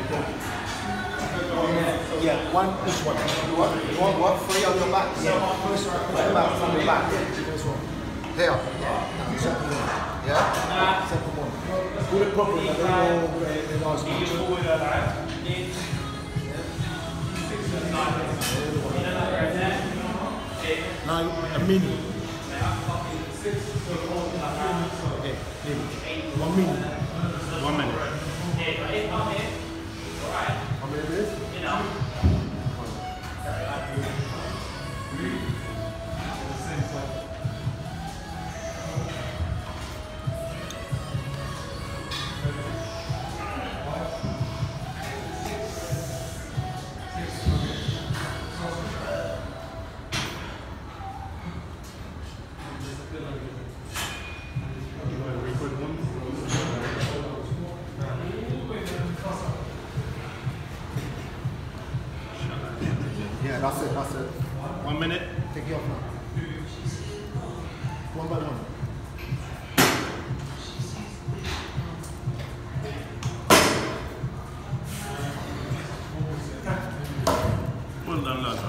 Yeah, one each one. You want what? 3 on your back? Yeah. First one, back from your back. First one. Here. Second one. Yeah? Second one. Do it properly, but then go last one. Now, a mini. Okay, maybe. 1 minute. 1 minute. How many minutes? Yeah, that's it, that's it. 1 minute. Take it off now. One by one. Well done, lads.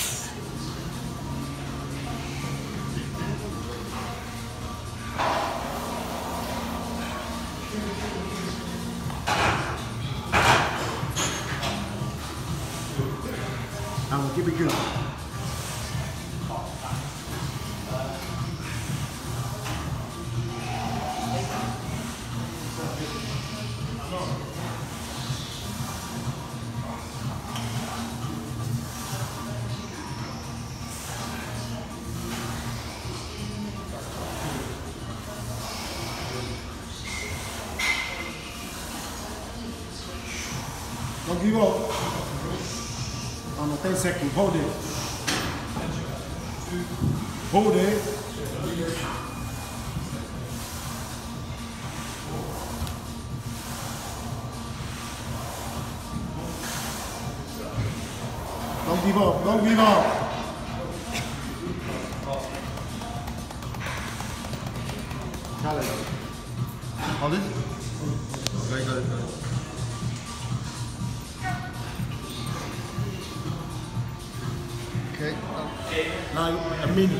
And we'll keep it good. Don't give up. On the 10 seconds, hold it. Hold it. Don't give up, don't give up. Challenge. Hold it. Very good. Okay. Now a mini.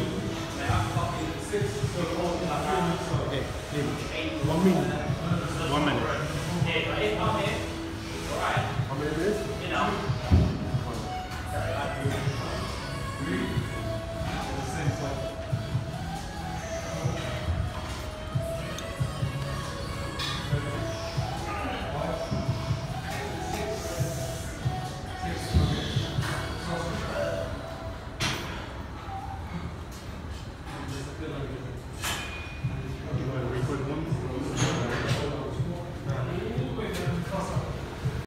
Okay, maybe. 1 minute. 1 minute. How many minutes? Disability.